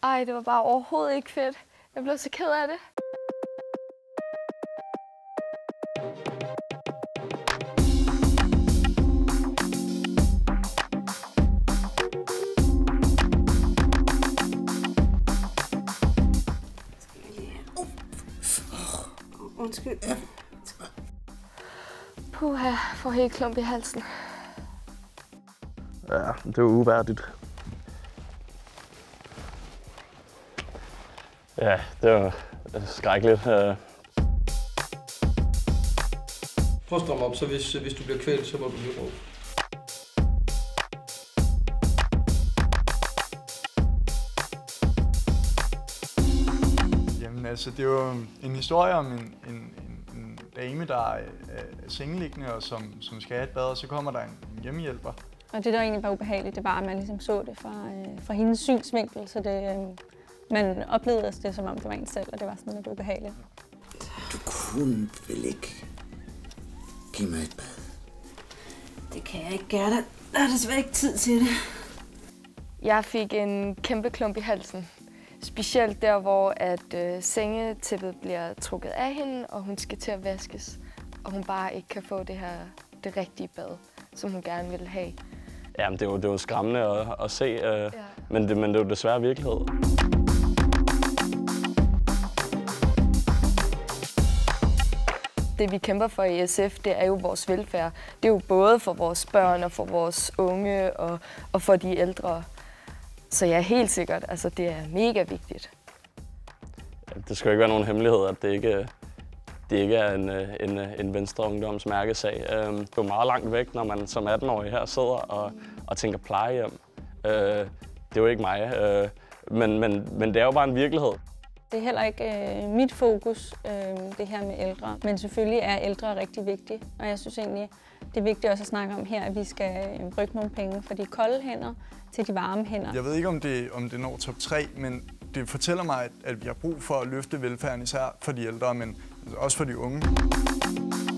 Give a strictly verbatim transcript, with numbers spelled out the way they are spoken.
Ej, det var bare overhovedet ikke fedt. Jeg blev så ked af det. Undskyld. Puha, jeg får helt klump i halsen. Ja, det er jo uværdigt. Ja, det var skrækkeligt. Prøv at stramme op, så hvis, hvis du bliver kvalt, så må du blive råd. Jamen altså, det er jo en historie om en, en, en, en dame, der er sengeliggende og som, som skal have et bad, og så kommer der en, en hjemmehjælper. Og det, der egentlig var ubehageligt, det var, at man ligesom så det fra, øh, fra hendes synsvinkel, så det, øh, man oplevede det, som om det var en selv, og det var sådan lidt ubehageligt. Du kunne vel ikke give mig et bad? Det kan jeg ikke, Gerda. Der er desværre ikke tid til det. Jeg fik en kæmpe klump i halsen. Specielt der, hvor at øh, sengetæppet bliver trukket af hende, og hun skal til at vaskes. Og hun bare ikke kan få det her det rigtige bad, som hun gerne ville have. Jamen, det er jo, det er jo skræmmende at, at se, øh, ja. men, det, men det er jo desværre virkelighed. Det, vi kæmper for i S F, det er jo vores velfærd. Det er jo både for vores børn og for vores unge og, og for de ældre. Så ja, helt sikkert, altså det er mega vigtigt. Det skal jo ikke være nogen hemmelighed, at det ikke, det ikke er en, en, en Venstre Ungdoms mærkesag. Det er jo meget langt væk, når man som atten-årig her sidder og, og tænker plejehjem. Det er jo ikke mig, men, men, men det er jo bare en virkelighed. Det er heller ikke øh, mit fokus, øh, det her med ældre. Men selvfølgelig er ældre rigtig vigtige. Og jeg synes egentlig, det er vigtigt også at snakke om her, at vi skal rykke nogle penge fra de kolde hænder til de varme hænder. Jeg ved ikke, om det, om det når top tre, men det fortæller mig, at, at vi har brug for at løfte velfærden, især for de ældre, men også for de unge.